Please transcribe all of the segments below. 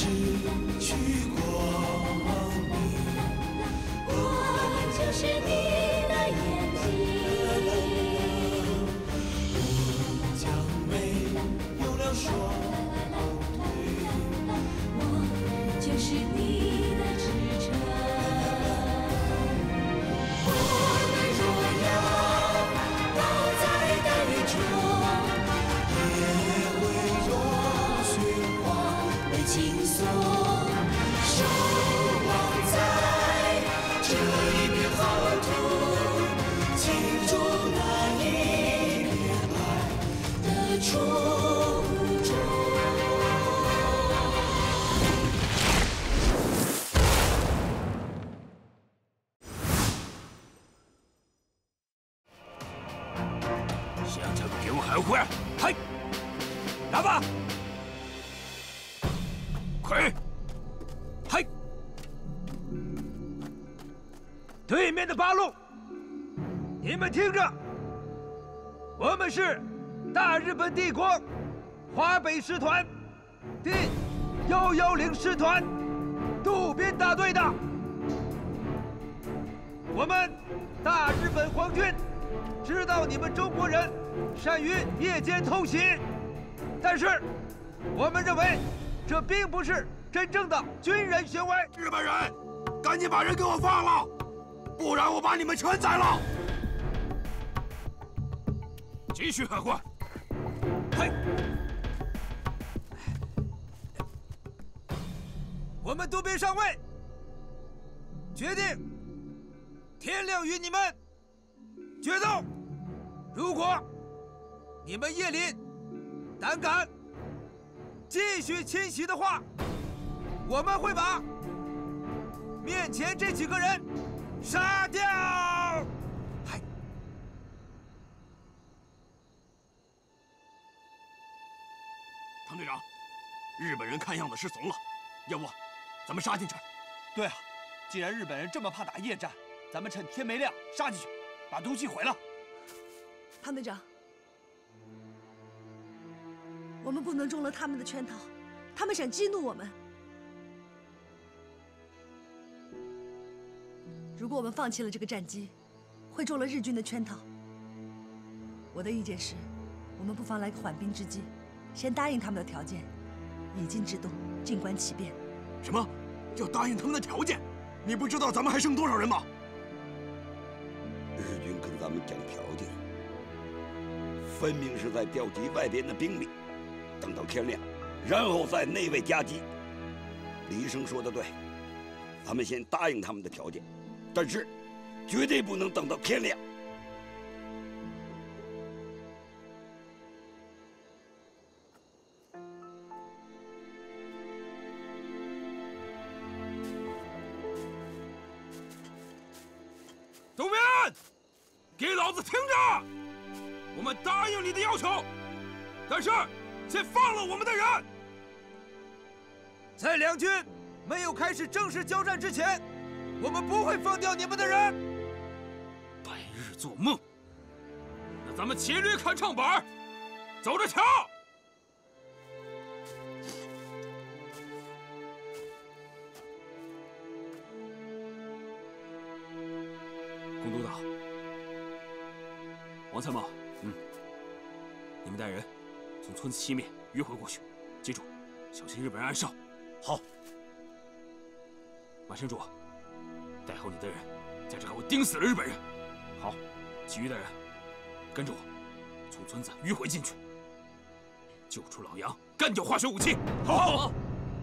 去光明。我就是你的眼睛，我将没有了双腿，我就是你的支撑。我们若要倒在大雨中，也会用雪花为轻松，守望在这一片好土，庆祝那一片爱的初衷。 想想给我喊回来！嗨，打吧！快！嗨！对面的八路，你们听着，我们是大日本帝国华北师团第110师团渡边大队的。我们大日本皇军知道你们中国人善于夜间偷袭，但是我们认为这并不是真正的军人行为。日本人，赶紧把人给我放了，不然我把你们全宰了！继续喊话！嘿，我们渡边上尉决定天亮与你们决斗。如果你们夜里胆敢继续侵袭的话，我们会把面前这几个人杀掉。嗨，唐队长，日本人看样子是怂了，要不咱们杀进去？ 对啊，既然日本人这么怕打夜战，咱们趁天没亮杀进去，把东西毁了。 唐队长，我们不能中了他们的圈套，他们想激怒我们。如果我们放弃了这个战机，会中了日军的圈套。我的意见是，我们不妨来个缓兵之计，先答应他们的条件，以静制动，静观其变。 什么？要答应他们的条件？你不知道咱们还剩多少人吗？ 日军跟咱们讲条件，分明是在调集外边的兵力，等到天亮，然后再内外夹击。李医生说的对，咱们先答应他们的条件，但是绝对不能等到天亮。 东边，给老子听着！我们答应你的要求，但是先放了我们的人。在两军没有开始正式交战之前，我们不会放掉你们的人。白日做梦！那咱们骑驴看唱板，走着瞧！龚督导，王参谋，你们带人从村子西面迂回过去，记住，小心日本人暗哨。好。马山主，带好你的人，在这给我盯死了日本人。好，其余的人跟着我，从村子迂回进去，救出老杨，干掉化学武器。好。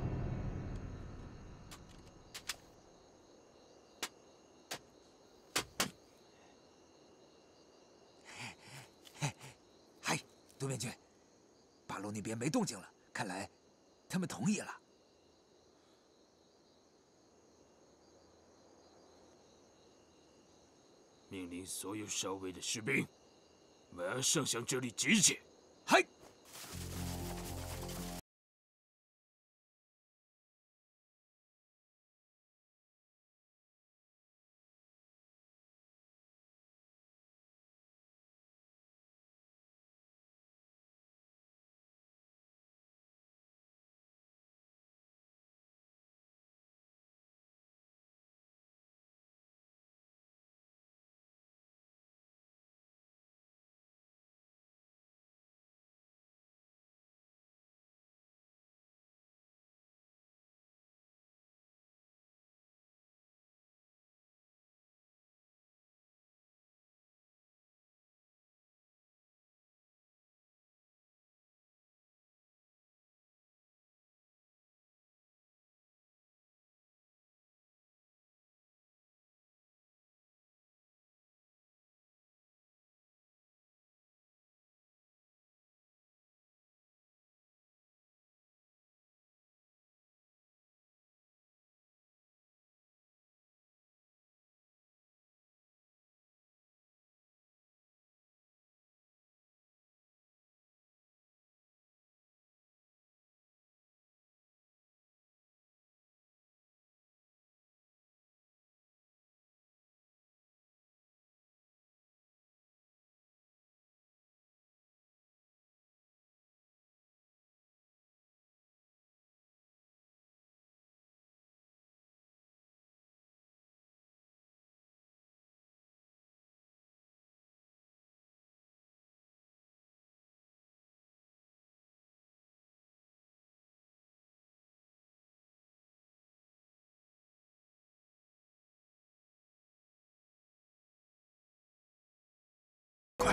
渡边君，八路那边没动静了，看来他们同意了。 命令所有稍微的士兵，马上向这里集结。嗨！ 快！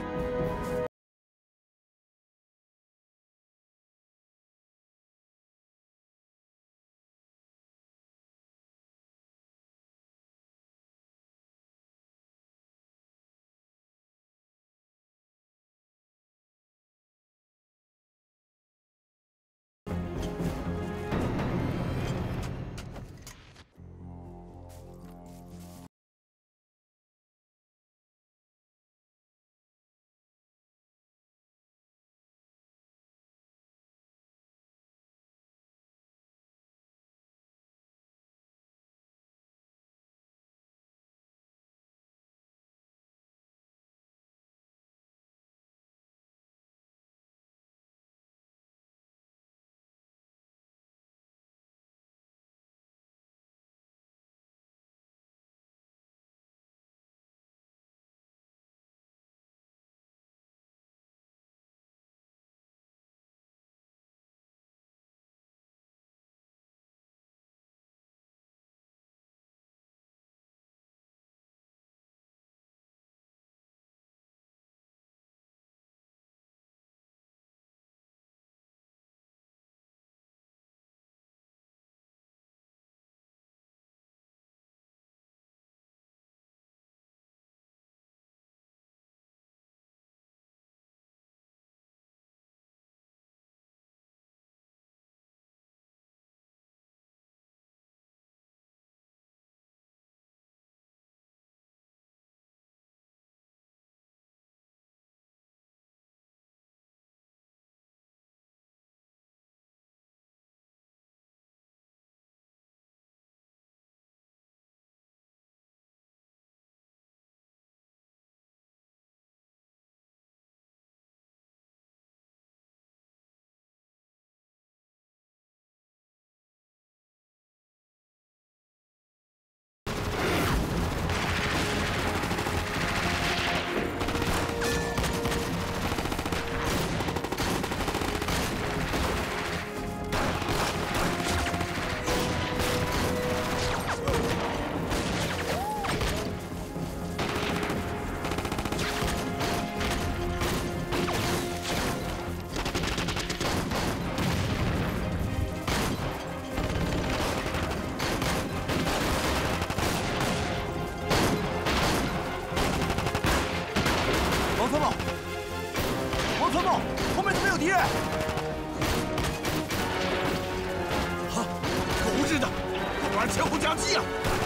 前后夹击啊！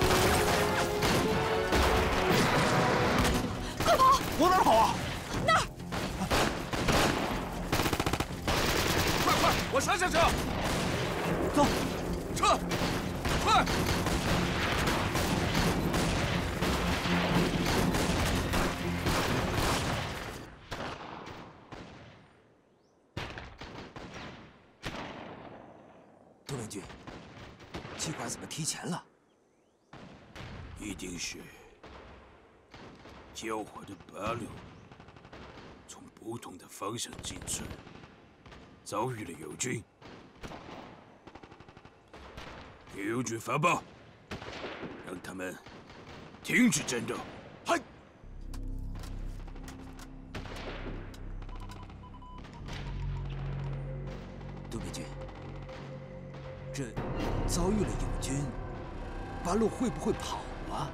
快跑！ 往哪儿跑啊？ 那儿！ 快，我上车！ 走， 撤！快！ 杜文军，计划怎么提前了？ 一定是狡猾的八路从不同的方向进村，遭遇了友军。给友军发报，让他们停止战斗。 嗨！ 杜明军，这遭遇了友军，八路会不会跑啊？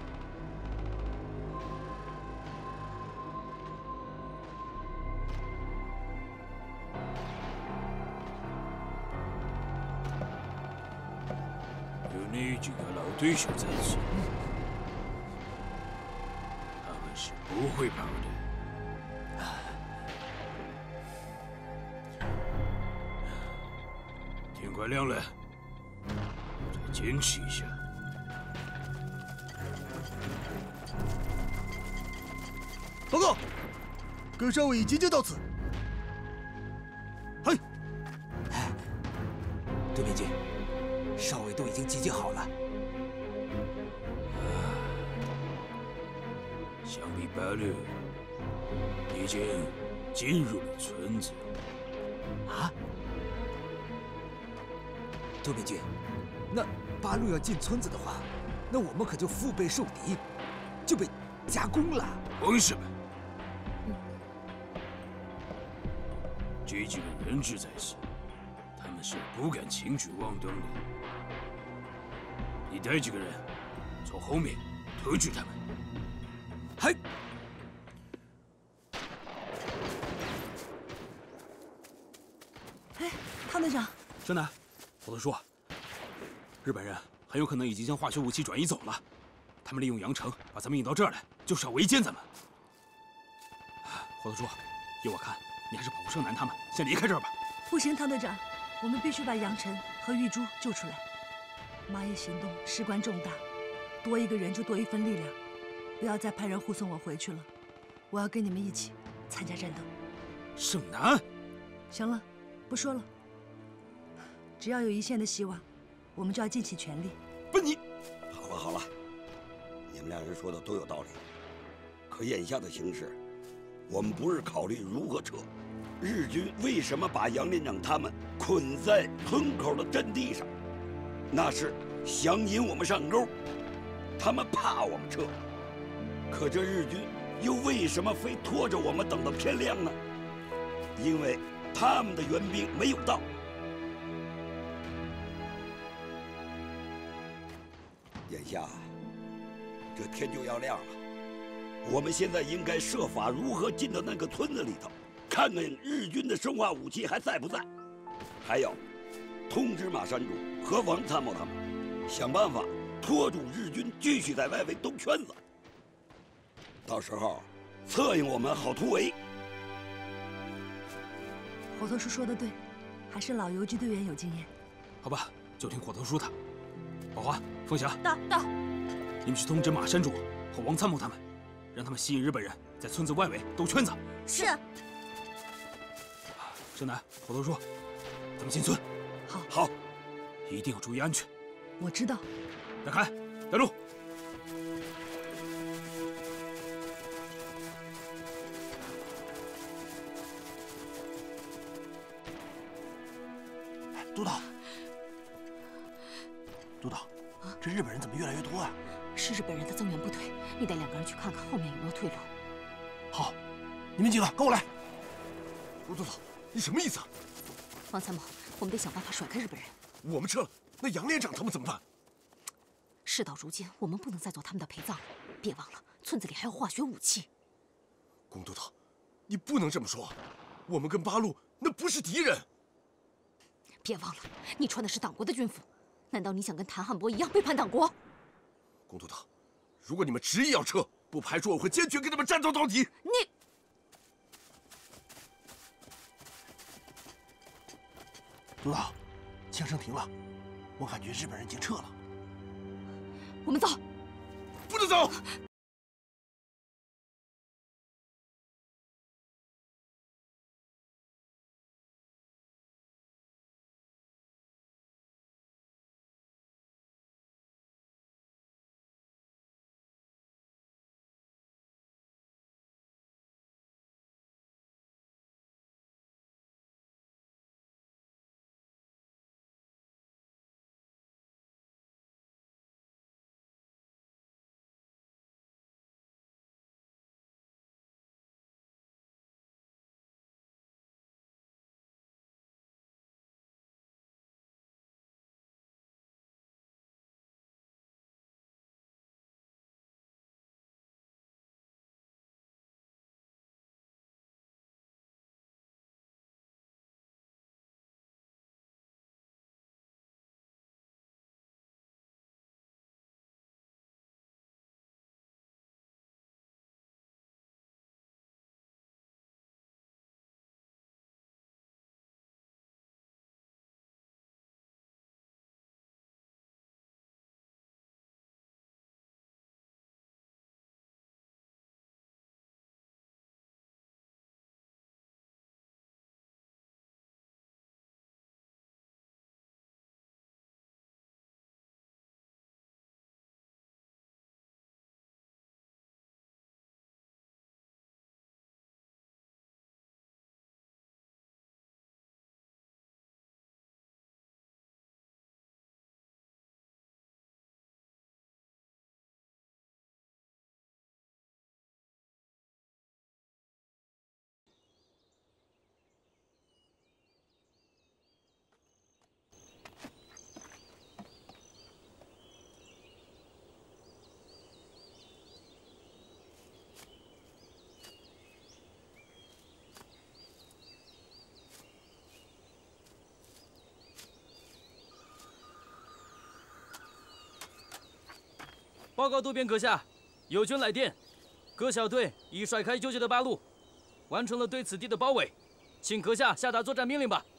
有你几个老对手在此，他们是不会跑的。天快亮了，再坚持一下。 报告，葛少尉已急救到此。嘿， 杜明军，少尉都已经集结好了。 想必八路已经进入了村子。 啊？杜明军，那八路要进村子的话，那我们可就腹背受敌，就被夹攻了。 慌什么？ 这几个人质在此，他们是不敢轻举妄动的。你带几个人从后面推举他们。嗨！ 哎，汤队长， 山南，我都说，日本人很有可能已经将化学武器转移走了。他们利用阳城把咱们引到这儿来，就是要围歼咱们。火头叔，依我看，你还是保护胜男他们，先离开这儿吧。 不行，汤队长，我们必须把杨晨和玉珠救出来。麻叶行动事关重大，多一个人就多一份力量。不要再派人护送我回去了，我要跟你们一起参加战斗。 胜男， 行了，不说了。只要有一线的希望，我们就要尽起全力。 不，你好了好了，你们两人说的都有道理。可眼下的形势，我们不是考虑如何撤，日军为什么把杨连长他们捆在村口的阵地上？那是想引我们上钩，他们怕我们撤。可这日军又为什么非拖着我们等到天亮呢？因为他们的援兵没有到。眼下这天就要亮了，我们现在应该设法如何进到那个村子里头，看看日军的生化武器还在不在，还有通知马山主和王参谋他们，想办法拖住日军继续在外围兜圈子，到时候策应我们好突围。 火头叔说的对，还是老游击队员有经验。 好吧，就听火头叔的。宝华、凤霞， 到， 你们去通知马山主和王参谋他们，让他们吸引日本人在村子外围兜圈子。 是。 胜男、火头叔，咱们进村。 好， 一定要注意安全。 我知道。 带开，带路。 督导，这日本人怎么越来越多啊？ 是日本人的增援部队，你带2个人去看看后面有没有退路。 好，你们几个跟我来。督导，你什么意思啊？ 王参谋，我们得想办法甩开日本人。 我们撤了，那杨连长他们怎么办？ 事到如今，我们不能再做他们的陪葬了。别忘了，村子里还有化学武器。 龚督导，你不能这么说，我们跟八路那不是敌人。 别忘了，你穿的是党国的军服，难道你想跟谭汉博一样背叛党国？ 龚督导，如果你们执意要撤，不排除我会坚决跟他们战斗到底。 你， 督导，枪声停了，我感觉日本人已经撤了。 我们走。 不能走。 报告渡边阁下，友军来电，各小队已甩开纠结的八路，完成了对此地的包围，请阁下下达作战命令吧。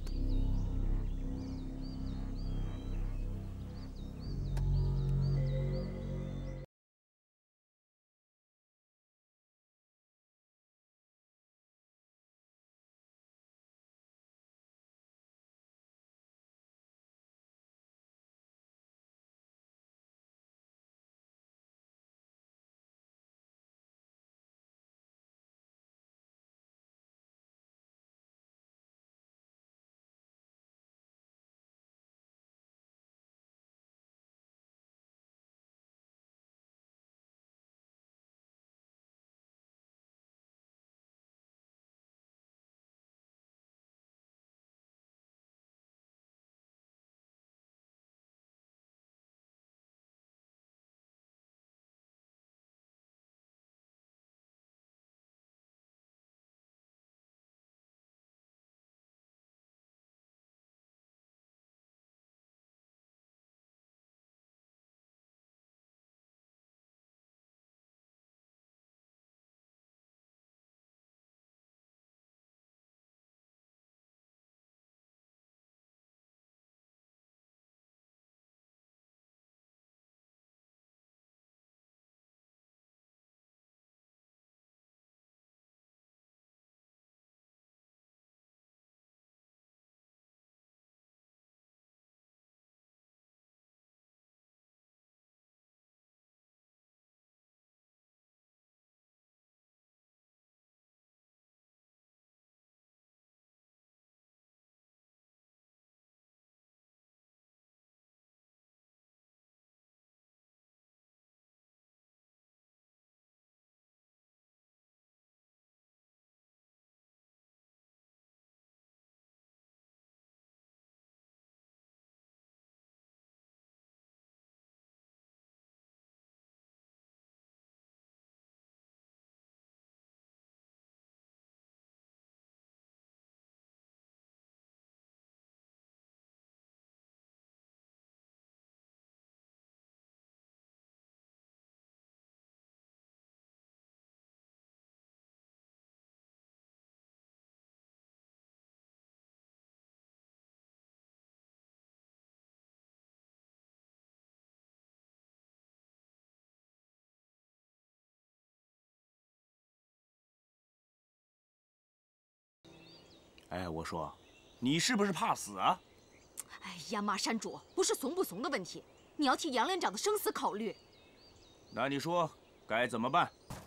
哎，我说，你是不是怕死啊？ 哎呀，马山主，不是怂不怂的问题，你要替杨连长的生死考虑。 那你说该怎么办？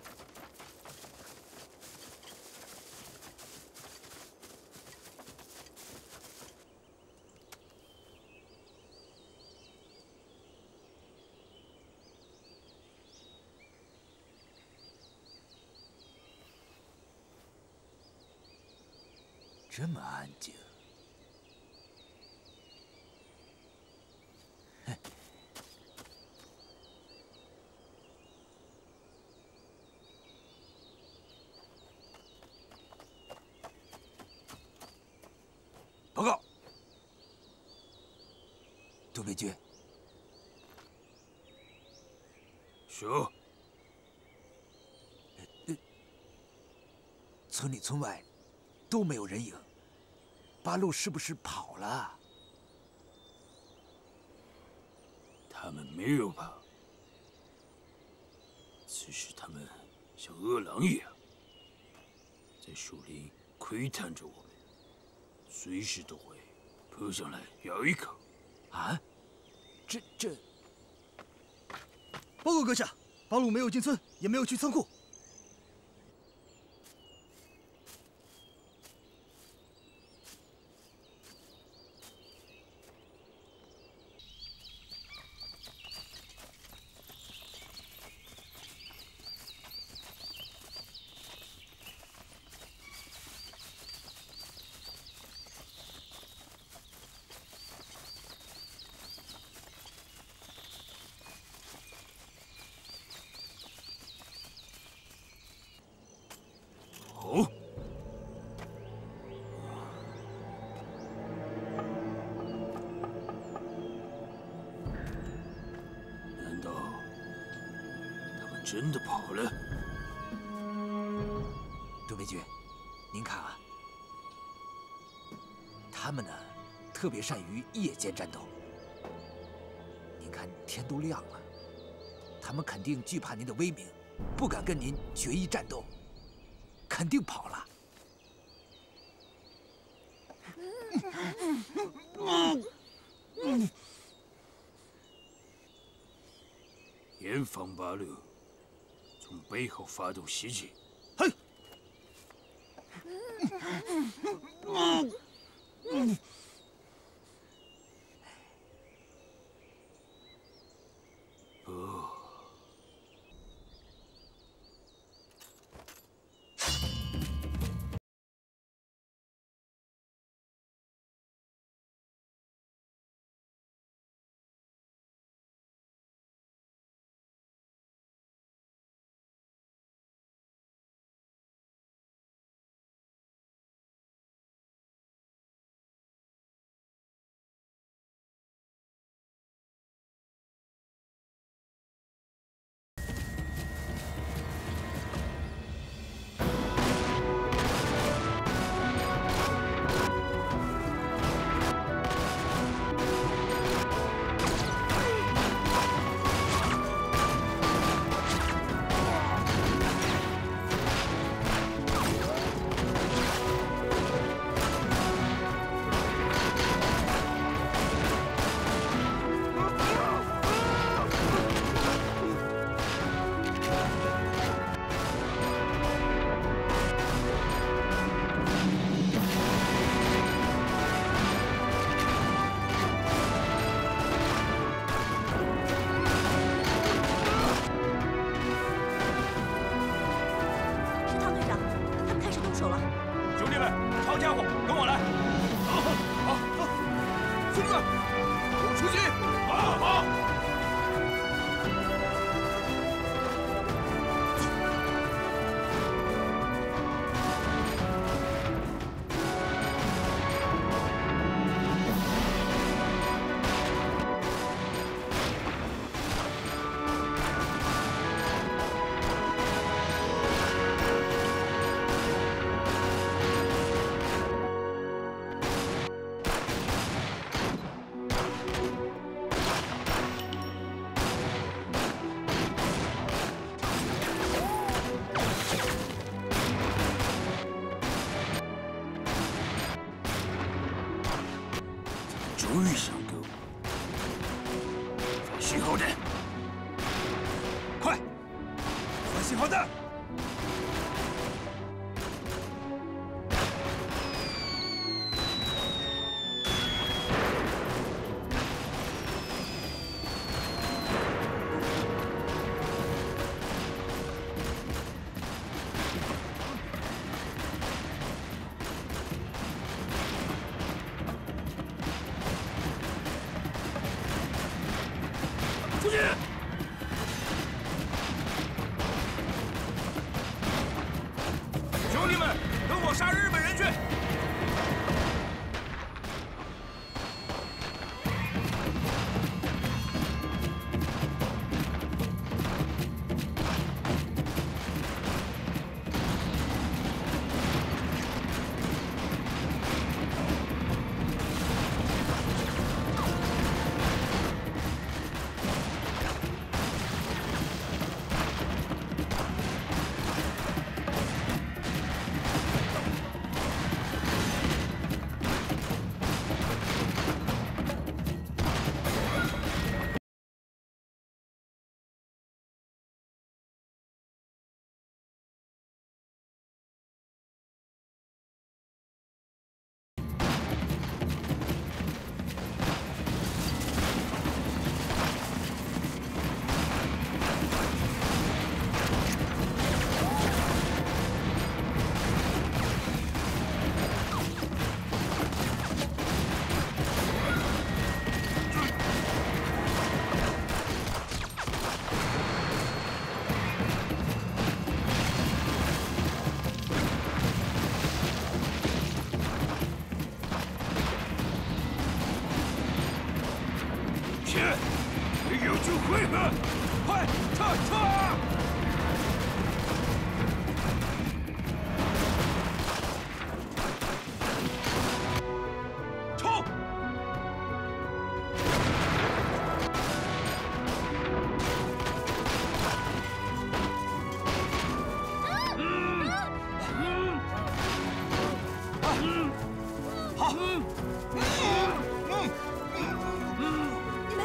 这么安静。报告，渡边君。 是。 村里村外都没有人影，八路是不是跑了？ 他们没有跑，只是他们像饿狼一样，在树林窥探着我们，随时都会扑上来咬一口。 啊？这…… 报告阁下，八路没有进村，也没有去仓库。 真的跑了。 中尉军，您看啊，他们呢，特别善于夜间战斗。您看天都亮了，他们肯定惧怕您的威名，不敢跟您决一战斗，肯定跑了。 严防八路从背后发动袭击。 嘿！ 不，终于上钩！发信号弹， 快，发信号弹！ 出去！ 兄弟们，跟我杀日本人去！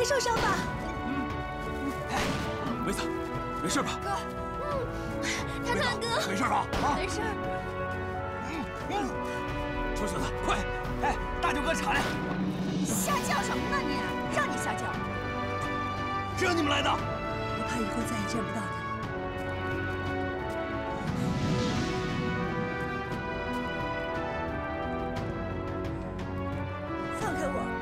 受伤吧？ 梅子，没事吧？ 哥，谭谭哥， 没事吧？啊， 没事。 臭小子，快！ 哎，大舅哥查来。 瞎叫什么呢你？让你瞎叫。 是让你们来的。 我怕以后再也见不到你了。放开我！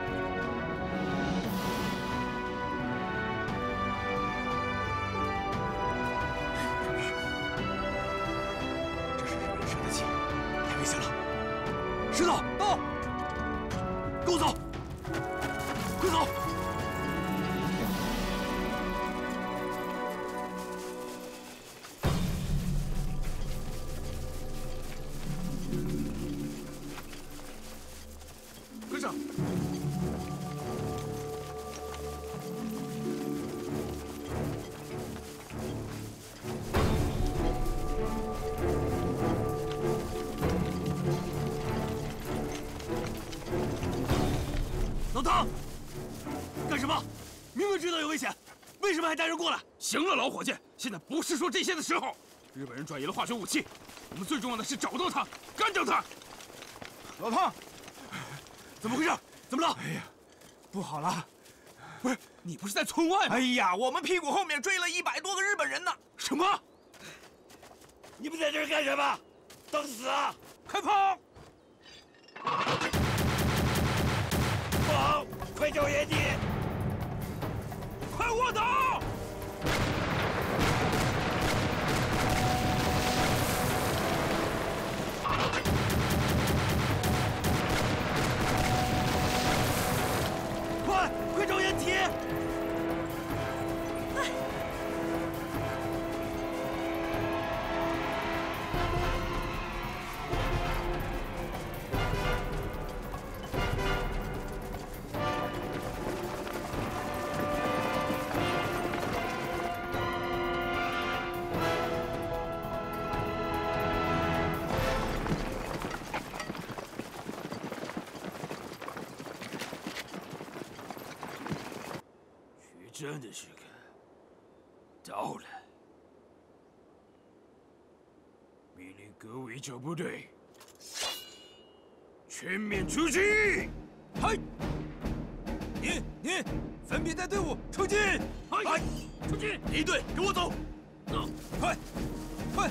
这是日本人生的气，太危险了。石头， 到， 跟我走，快走！跟上！ 老唐，干什么？明明知道有危险，为什么还带人过来？ 行了，老伙计，现在不是说这些的时候。日本人转移了化学武器，我们最重要的是找到他，干掉他。 老唐，怎么回事？怎么了？ 哎呀，不好了！ 不是你不是在村外吗？ 哎呀，我们屁股后面追了100多个日本人呢！ 什么？ 你们在这儿干什么？等死啊！ 快跑！ 跑！快叫野地！ 快卧倒！ 快找掩体！ 真的是个到了，命令各围剿部队全面出击！ 嗨，你分别带队伍出击！ 嗨，出击！ 一队跟我走。 快，快！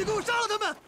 去，给我杀了他们！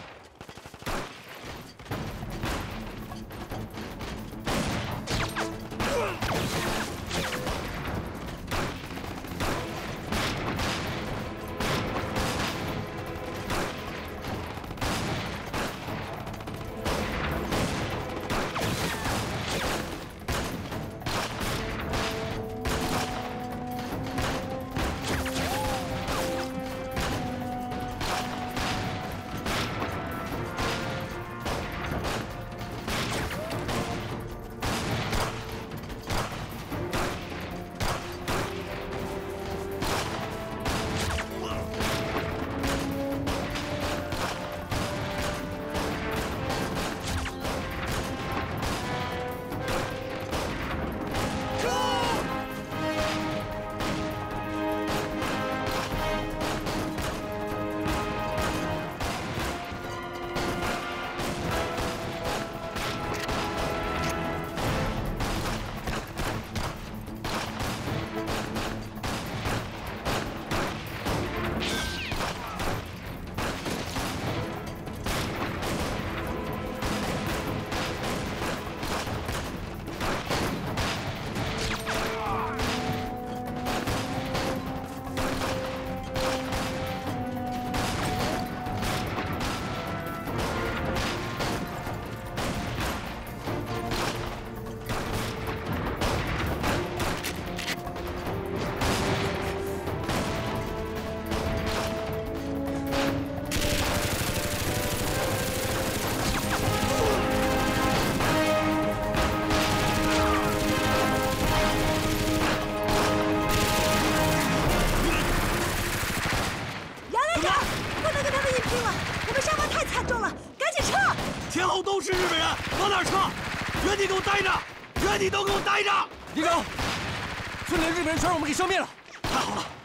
原地都给我待着！李刚，村里的日本人全让我们给消灭了，太好了！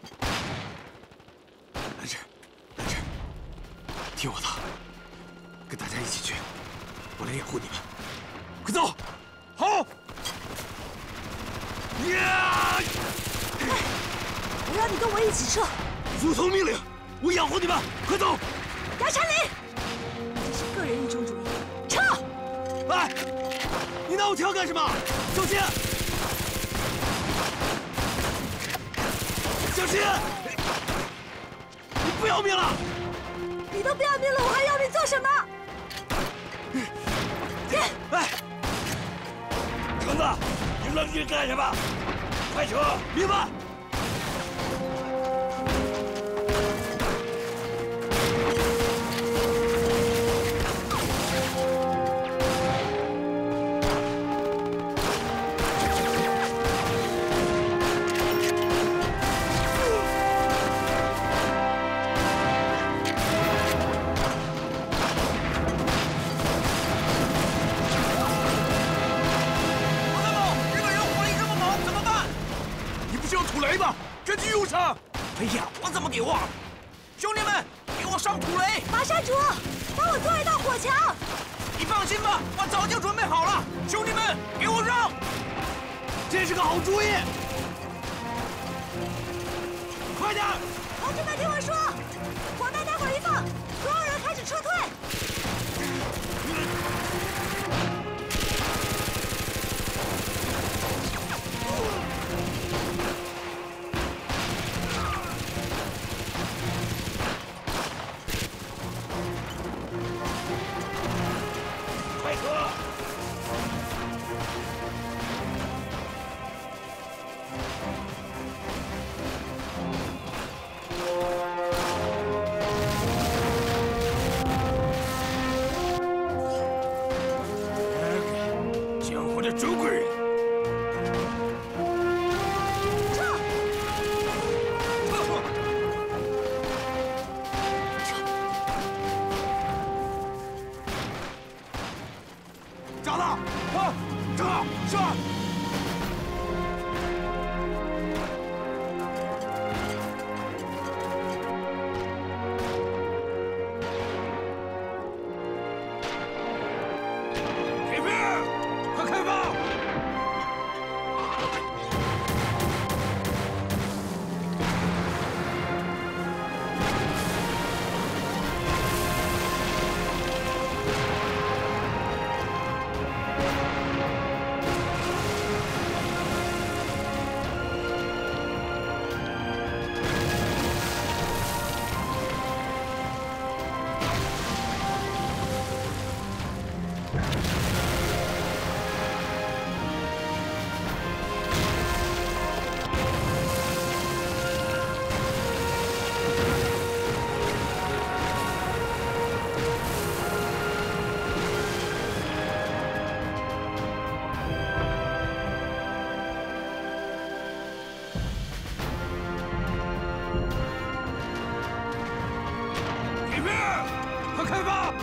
兰芝，听我的，跟大家一起去，我来掩护你们。快走！好！呀！ 我要你跟我一起撤。 服从命令，我养活你们，快走！ 杨丞琳，这是个人英雄主义，撤！ 哎，你拿我枪干什么？小心！小心！你不要命了？ 你都不要命了，我还要命做什么？ 哎， 橙子，你愣劲干什么？快撤！ 明白。 这具用上！哎呀，我怎么给忘了？兄弟们，给我上土雷！ 马山主，帮我做一道火墙。 你放心吧，我早就准备好了。兄弟们，给我让！ 这是个好主意！快点！ 同志们，听我说，火弹待会儿一放，所有人开始撤退。 开发！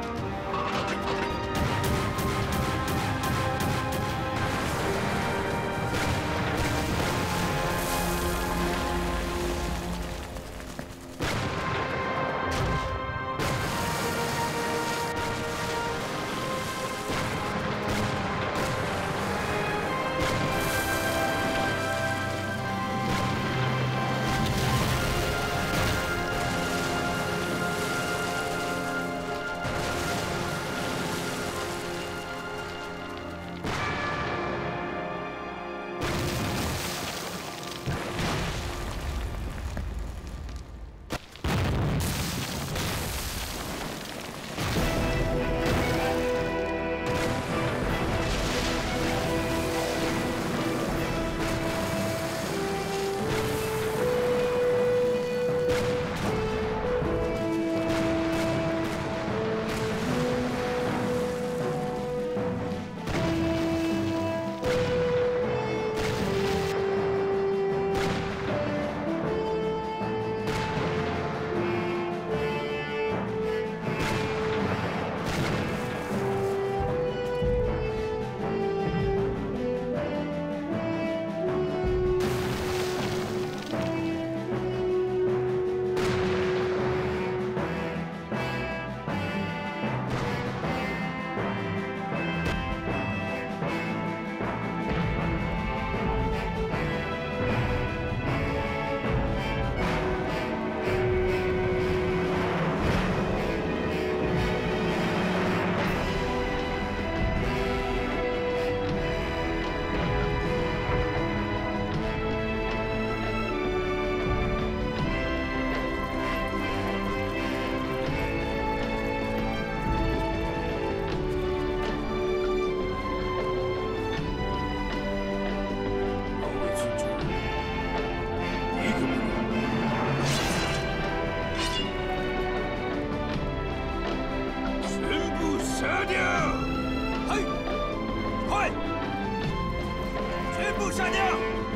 杀掉！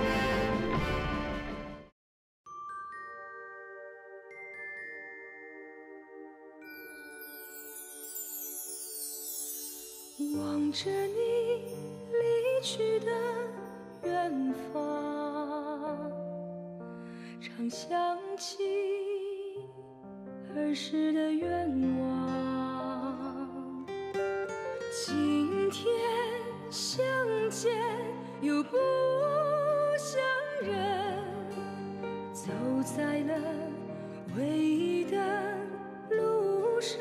望着你离去的远方，常想起儿时的愿望。今天相见又不相认，走在了唯一的路上。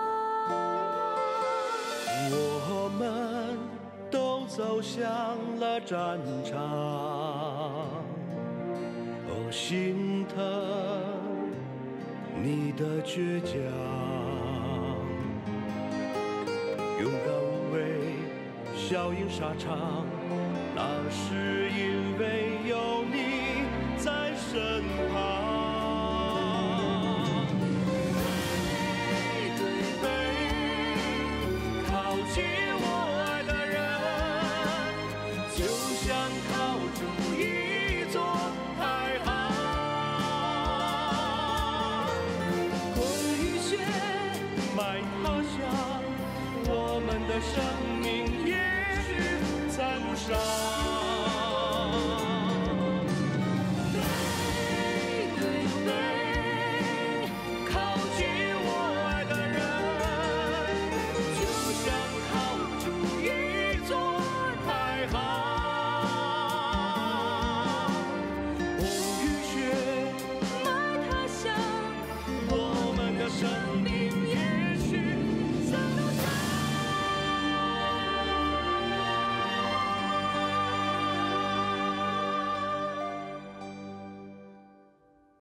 我们都走向了战场，哦，心疼你的倔强，勇敢无畏，笑迎沙场，那是因为有你在身旁。